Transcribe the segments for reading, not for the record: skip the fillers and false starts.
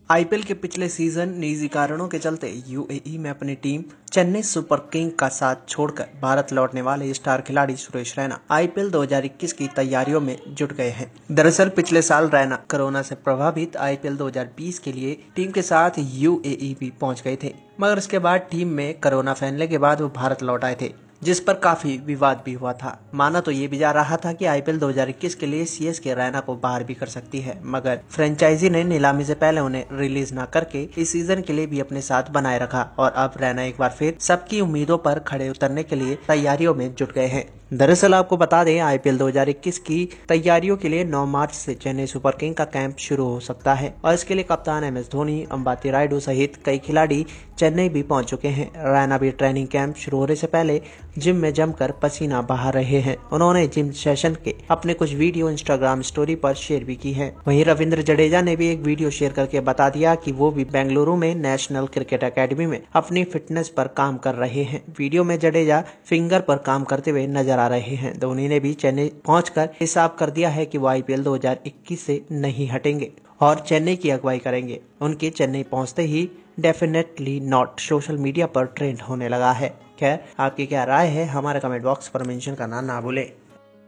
IPL के पिछले season निजी कारणों के चलते यूएई में अपनी टीम चेन्नई सुपर किंग का साथ छोड़कर भारत लौटने वाले स्टार खिलाड़ी सुरेश रैना आईपीएल 2021 की तैयारियों में जुट गए हैं। दरअसल पिछले साल रैना कोरोना से प्रभावित आईपीएल 2020 के लिए टीम के साथ यूएई भी पहुंच गए थे, मगर उसके बाद टीम में कोरोना फैलने के बाद वो भारत लौट आए थे, जिस पर काफी विवाद भी हुआ था। माना तो ये भी जा रहा था कि आईपीएल 2021 के लिए सीएसके रैना को बाहर भी कर सकती है, मगर फ्रेंचाइजी ने नीलामी से पहले उन्हें रिलीज न करके इस सीजन के लिए भी अपने साथ बनाए रखा और अब रैना एक बार फिर सबकी उम्मीदों पर खड़े उतरने के लिए तैयारियों में जुट गए हैं। दरअसल आपको बता दें, आईपीएल 2021 की तैयारियों के लिए 9 मार्च से चेन्नई सुपर किंग का कैंप शुरू हो सकता है और इसके लिए कप्तान एमएस धोनी, अंबाती रायडू सहित कई खिलाड़ी चेन्नई भी पहुंच चुके हैं। रैना भी ट्रेनिंग कैंप शुरू होने से पहले जिम में जमकर पसीना बहा रहे हैं। उन्होंने जिम सेशन के अपने कुछ वीडियो इंस्टाग्राम स्टोरी पर शेयर भी की है। वहीं रविंद्र जडेजा ने भी एक वीडियो शेयर करके बता दिया कि वो भी बेंगलुरु में नेशनल क्रिकेट एकेडमी में अपनी फिटनेस पर काम कर रहे हैं। वीडियो में जडेजा फिंगर पर काम करते हुए नजर आ रहे हैं। धोनी ने भी चेन्नई पहुंचकर हिसाब कर दिया है कि वो आईपीएल 2021 से नहीं हटेंगे और चेन्नई की अगुवाई करेंगे। उनके चेन्नई पहुंचते ही डेफिनेटली नॉट सोशल मीडिया पर ट्रेंड होने लगा है। खैर, आपकी क्या राय है हमारे कमेंट बॉक्स पर मेंशन करना ना भूलें।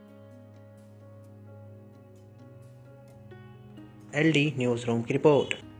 एलडी न्यूज रूम की रिपोर्ट।